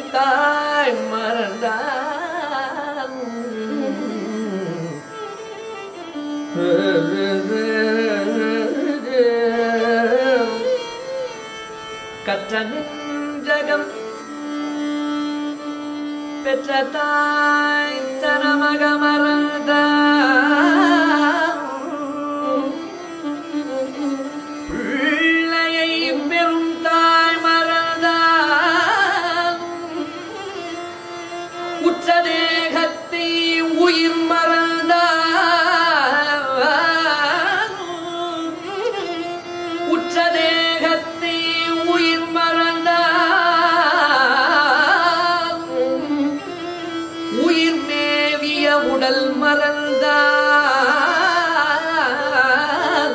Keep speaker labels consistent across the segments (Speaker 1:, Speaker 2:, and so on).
Speaker 1: தாய் மறந்தான் கற்ற நெஞ்சகம் பெற்ற தாய் தனமக மறந்தான் பிள்ளையை பெரும் தாய் மறந்தான் உற்ற தேகத்தை உயிர் மறந்தான் உற்ற தேகத்தை உயிர் மறந்தான் உயிர் மேவிய உடல் மறந்தான்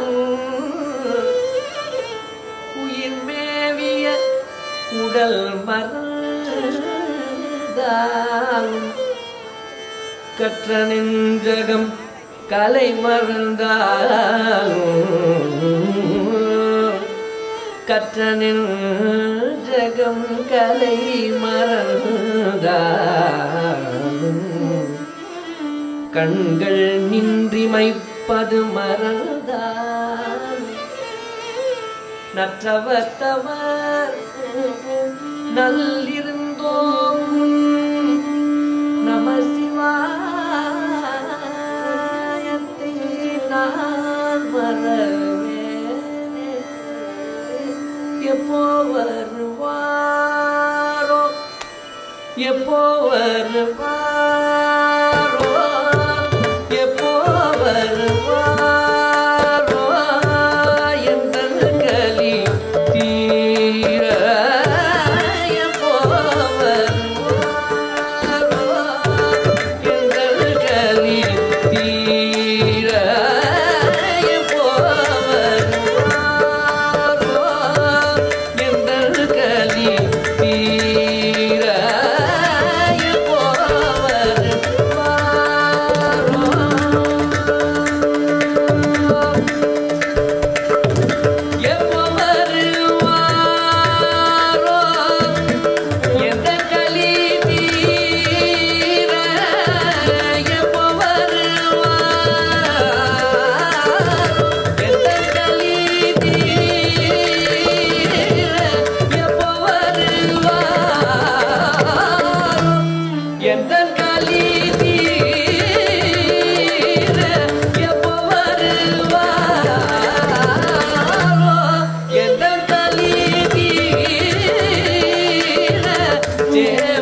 Speaker 1: உயிர் மேவிய உடல் மறந்தான் கற்ற நெஞ்சகம் கலை மறந்தான் கற்ற நெஞ்சகம் கலை மறந்தான் கண்கள் நின்றிமைப்பது மறந்தான் நற்றவத்தவர் நல்லிருந்தோம் நம சிவாயத்தை நான் மறவேனே எப்போ வருவாரோ எப்போ வருவாரோ எப்போ வருவாரோ எந்த கலி தீர எப்போ வருவாரோ எந்த கலி தீர எப்போ வருவாரோ எந்த கலி தீர எப்போ Yeah.